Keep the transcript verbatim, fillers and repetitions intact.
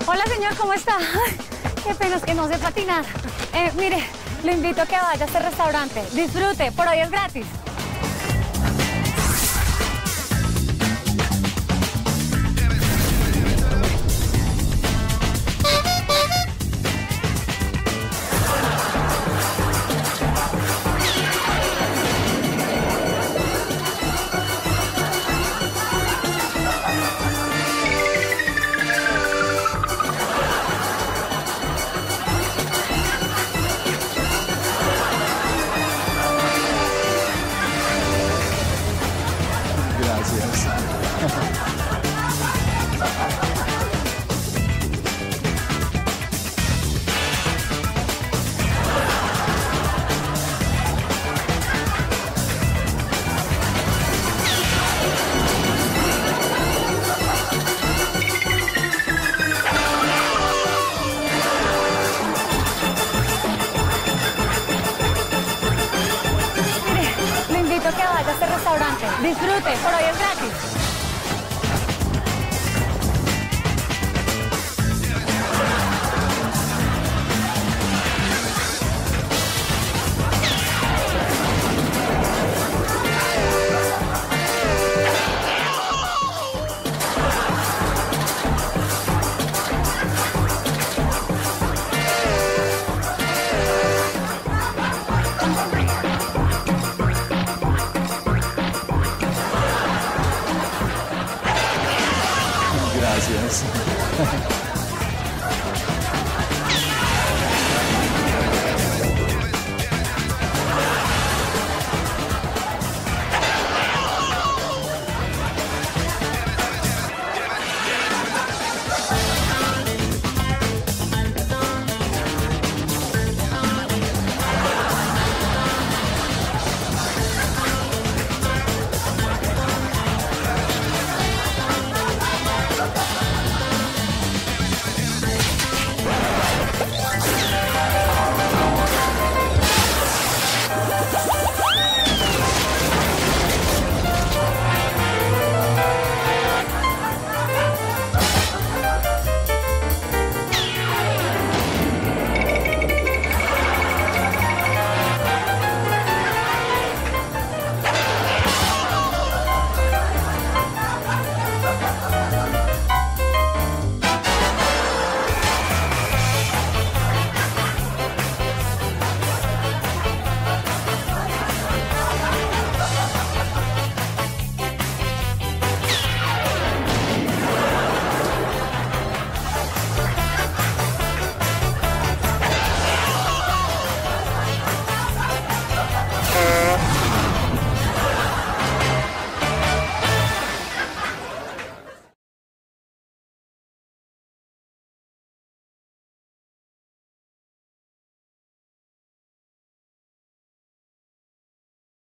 Hola, señor, ¿cómo está? Ay, qué pena, es que no sé patinar. Eh, mire, lo invito a que vaya a este restaurante. Disfrute, por hoy es gratis. Gracias. Mire, lo invito a que vaya a este restaurante. Disfrute, por hoy es gratis. Gracias.